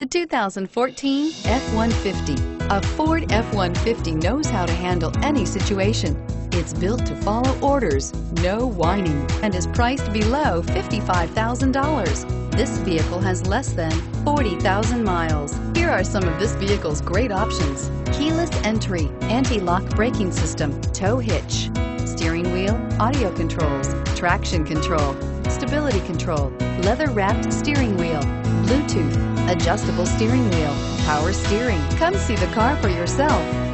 The 2014 F-150. A Ford F-150 knows how to handle any situation. It's built to follow orders, no whining, and is priced below $55,000. This vehicle has less than 40,000 miles. Here are some of this vehicle's great options: keyless entry, anti-lock braking system, tow hitch, steering wheel audio controls, traction control, stability control, leather-wrapped steering wheel, Bluetooth, adjustable steering wheel, power steering. Come see the car for yourself.